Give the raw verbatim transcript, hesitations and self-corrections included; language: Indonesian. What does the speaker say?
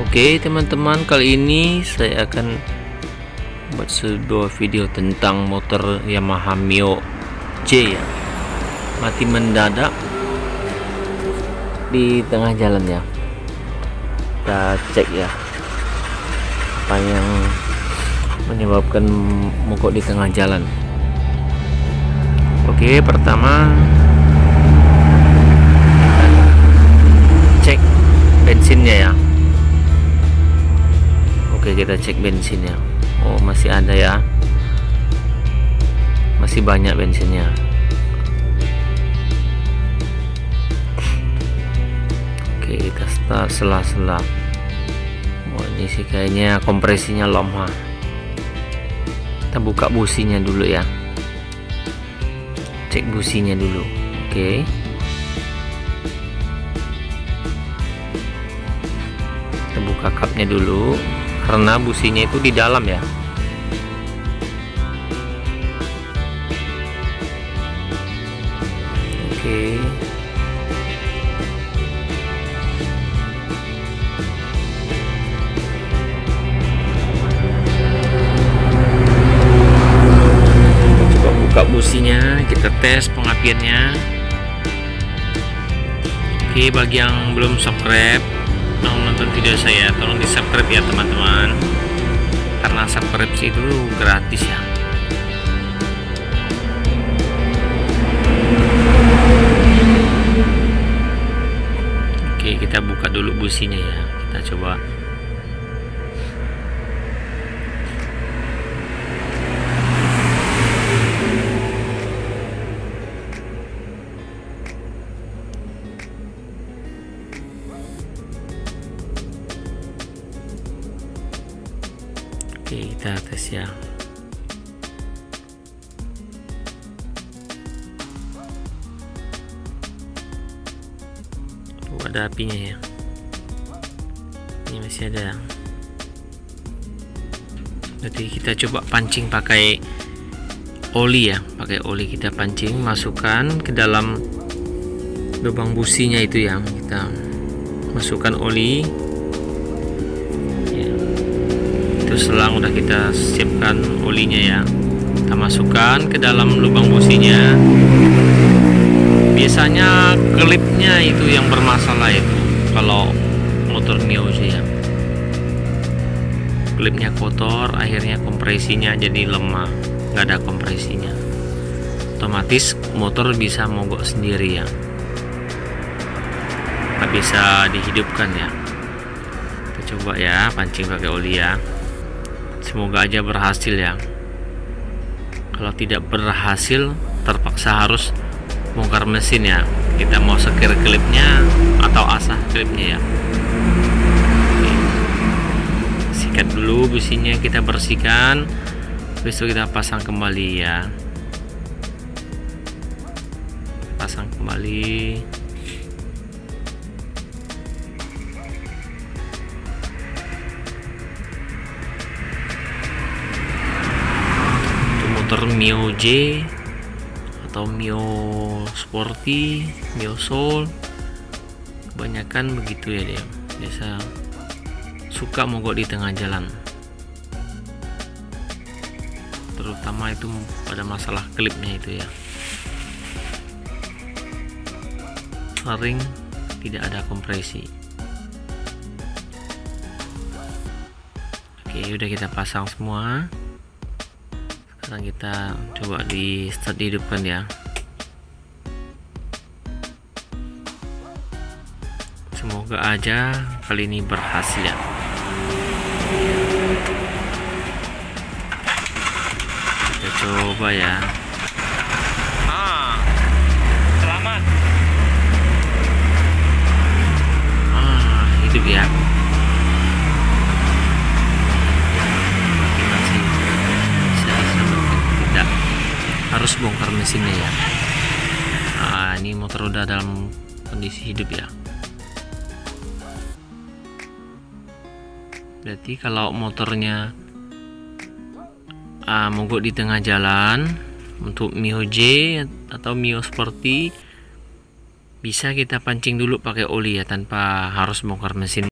Oke teman-teman, kali ini saya akan buat sebuah video tentang motor Yamaha Mio J ya, mati mendadak di tengah jalan ya. Kita cek ya apa yang menyebabkan mogok di tengah jalan. Oke, pertama cek bensinnya ya. Oke, kita cek bensinnya. Oh, masih ada ya, masih banyak bensinnya. Oke, kita start sela-sela. Oh, ini sih kayaknya kompresinya lemah. Kita buka businya dulu ya, cek businya dulu. Oke, kita buka kapnya dulu karena businya itu di dalam ya. Oke, coba buka businya, kita tes pengapiannya. Oke, bagi yang belum subscribe nonton video saya, tolong di subscribe ya teman-teman, karena subscribe itu gratis ya. Oke, kita buka dulu businya ya, kita coba. Oke, kita tes ya. Tuh, ada apinya ya. Ini masih ada. Jadi kita coba pancing pakai oli ya, pakai oli kita pancing, masukkan ke dalam lubang businya itu ya. Kita masukkan oli. Selang udah kita siapkan olinya ya, kita masukkan ke dalam lubang businya. Biasanya klipnya itu yang bermasalah itu kalau motor Mio J ya, klipnya kotor, akhirnya kompresinya jadi lemah, nggak ada kompresinya, otomatis motor bisa mogok sendiri ya, nggak bisa dihidupkan ya. Kita coba ya pancing pakai oli ya, semoga aja berhasil ya. Kalau tidak berhasil, terpaksa harus bongkar mesin ya. Kita mau sekir klipnya atau asah klipnya ya. Oke. Sikat dulu businya, kita bersihkan, besok kita pasang kembali ya. Pasang kembali. Motor Mio J atau Mio Sporty, Mio Soul, kebanyakan begitu ya, dia biasa suka mogok di tengah jalan, terutama itu pada masalah klipnya itu ya, sering tidak ada kompresi. Oke, udah kita pasang semua. Sekarang kita coba di start hidupkan ya. Semoga aja kali ini berhasil ya. Kita coba ya. Ah, selamat. Ah, hidup ya. Harus bongkar mesinnya ya. Nah, ini motor udah dalam kondisi hidup ya. Berarti kalau motornya uh, mogok di tengah jalan untuk Mio J atau Mio Sporty, bisa kita pancing dulu pakai oli ya, tanpa harus bongkar mesin.